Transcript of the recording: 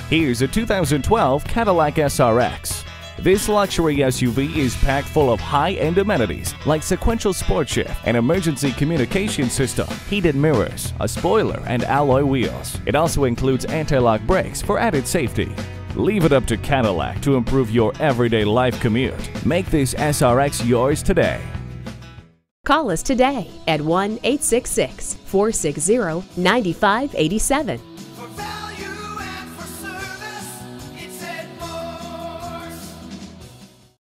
Here's a 2012 Cadillac SRX. This luxury SUV is packed full of high-end amenities like sequential sport shift, an emergency communication system, heated mirrors, a spoiler, and alloy wheels. It also includes anti-lock brakes for added safety. Leave it up to Cadillac to improve your everyday life commute. Make this SRX yours today. Call us today at 1-866-460-9587.